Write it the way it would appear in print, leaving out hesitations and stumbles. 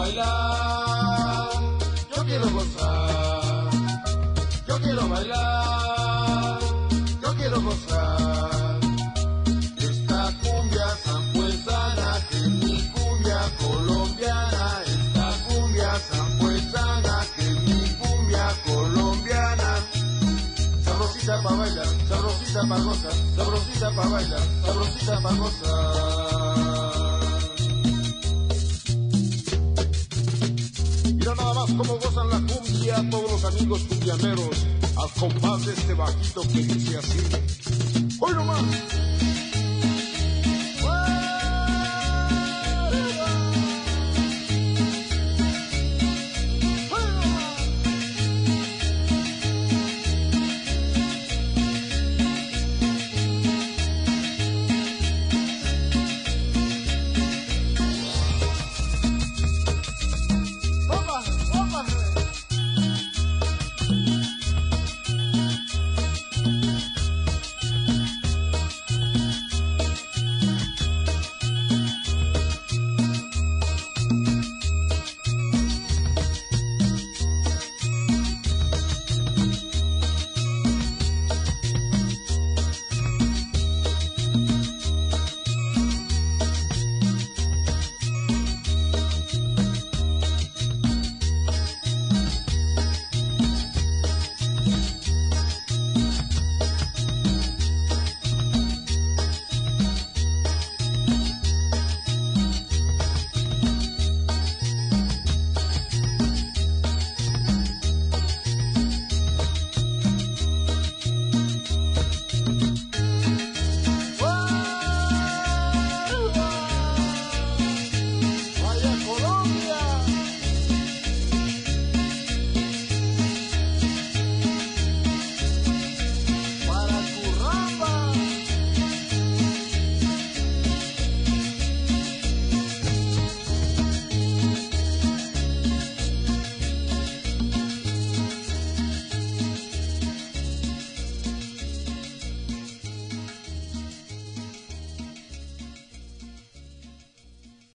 bailar, yo quiero gozar, yo quiero bailar, yo quiero gozar. Esta cumbia zampuesana que es mi cumbia colombiana, esta cumbia zampuesana que es mi cumbia colombiana. Sabrosita pa' bailar, sabrosita pa' gozar, sabrosita pa' bailar, sabrosita pa' gozar. Mira nada más cómo gozan la cumbia todos los amigos cumbianeros al compás de este bajito que dice así. ¡Hoy nomás!